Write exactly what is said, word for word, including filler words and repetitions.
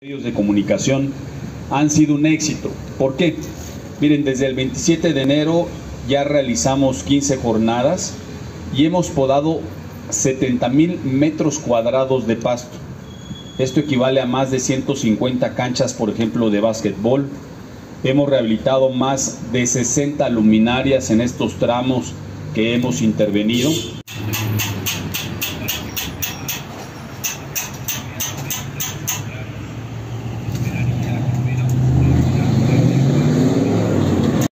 Medios de comunicación han sido un éxito. ¿Por qué? Miren, desde el veintisiete de enero ya realizamos quince jornadas y hemos podado setenta mil metros cuadrados de pasto. Esto equivale a más de ciento cincuenta canchas, por ejemplo, de básquetbol. Hemos rehabilitado más de sesenta luminarias en estos tramos que hemos intervenido.